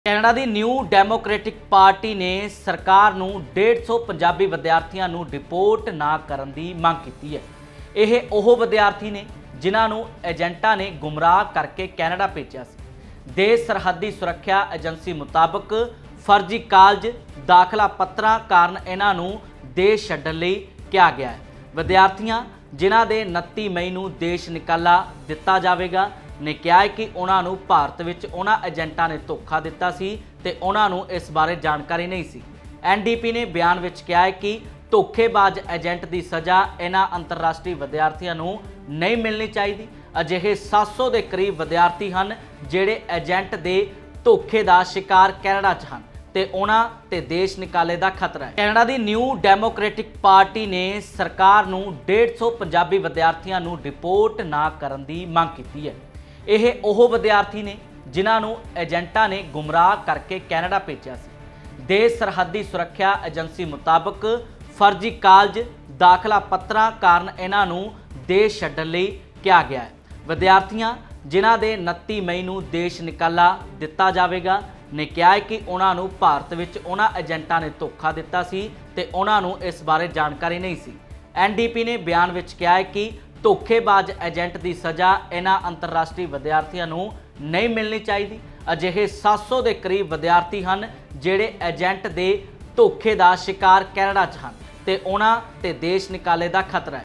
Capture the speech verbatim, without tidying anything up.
Canada ਦੀ new democratic party ਨੇ ਸਰਕਾਰ ਨੂੰ डेढ़ सौ ਪੰਜਾਬੀ ਵਿਦਿਆਰਥੀਆਂ ਨੂੰ ਡਿਪੋਰਟ ਨਾ ਕਰਨ ਦੀ ਮੰਗ ਕੀਤੀ ਹੈ। ਇਹ ਉਹ ਵਿਦਿਆਰਥੀ ਨੇ ਜਿਨ੍ਹਾਂ ਨੂੰ ਏਜੰਟਾਂ ਨੇ ਗੁੰਮਰਾਹ ਕਰਕੇ ਕੈਨੇਡਾ ਭੇਜਿਆ ਸੀ। ਦੇਸ਼ ਸਰਹੱਦੀ ਸੁਰੱਖਿਆ ਏਜੰਸੀ ਮੁਤਾਬਕ ਫਰਜ਼ੀ ਕਾਲਜ ਦਾਖਲਾ ਪੱਤਰਾਂ ਕਾਰਨ ਇਹਨਾਂ ਨੂੰ ਦੇਸ਼ ਛੱਡਣ ਲਈ ਕਿਹਾ ਗਿਆ ਹੈ। ਵਿਦਿਆਰਥੀਆਂ ਜਿਨ੍ਹਾਂ ਦੇ उनतीस मई ਨੂੰ ਦੇਸ਼ ਨਿਕਾਲਾ ਦਿੱਤਾ ਜਾਵੇਗਾ ने कहा है कि उन्होंने भारत विच उन्होंने एजेंटा ने धोखा दिता सी ते उन्होंने इस बारे जानकारी नहीं सी। एन डी पी ने बयान विच कहा है कि धोखेबाज एजेंट की सज़ा इन्हां अंतरराष्ट्रीय विद्यार्थियों नूं नहीं मिलनी चाहिए। अजिहे सात सौ के करीब विद्यार्थी हैं जिहड़े एजेंट के धोखे का शिकार कैनेडा च हैं ते उन्हां ते देश निकाले का खतरा है। कैनेडा की न्यू डैमोक्रेटिक पार्टी ने सरकार नूं डेढ़ सौ पंजाबी विद्यार्थियों नूं डिपोर्ट ना करन दी मंग की है। ਇਹ ਉਹ ਵਿਦਿਆਰਥੀ ਨੇ ਜਿਨ੍ਹਾਂ ਨੂੰ ਏਜੰਟਾਂ ਨੇ ਗੁੰਮਰਾਹ ਕਰਕੇ ਕੈਨੇਡਾ ਭੇਜਿਆ ਸੀ। ਦੇਸ਼ ਸਰਹੱਦੀ ਸੁਰੱਖਿਆ ਏਜੰਸੀ ਮੁਤਾਬਕ ਫਰਜ਼ੀ ਕਾਲਜ ਦਾਖਲਾ ਪੱਤਰਾਂ ਕਾਰਨ ਇਹਨਾਂ ਨੂੰ ਦੇਸ਼ ਛੱਡਣ ਲਈ ਕਿਹਾ ਗਿਆ ਹੈ। ਵਿਦਿਆਰਥੀਆਂ ਜਿਨ੍ਹਾਂ ਦੇ उनतीस मई ਨੂੰ ਦੇਸ਼ ਨਿਕਾਲਾ ਦਿੱਤਾ ਜਾਵੇਗਾ ਨੇ ਕਿਹਾ ਹੈ ਕਿ ਉਹਨਾਂ ਨੂੰ ਭਾਰਤ ਵਿੱਚ ਉਹਨਾਂ ਏਜੰਟਾਂ ਨੇ ਧੋਖਾ ਦਿੱਤਾ ਸੀ ਤੇ ਉਹਨਾਂ ਨੂੰ ਇਸ ਬਾਰੇ ਜਾਣਕਾਰੀ ਨਹੀਂ ਸੀ। ਐਨ ਡੀ ਪੀ ਨੇ ਬਿਆਨ ਵਿੱਚ ਕਿਹਾ ਹੈ ਕਿ धोखेबाज एजेंट की सज़ा इन्हां अंतरराष्ट्रीय विद्यार्थियों नूं नहीं मिलनी चाहिए। अजिहे सात सौ के करीब विद्यार्थी हैं जिहड़े एजेंट के धोखे का शिकार कैनेडा च हैं ते उन्हां ते देश निकाले का खतरा है।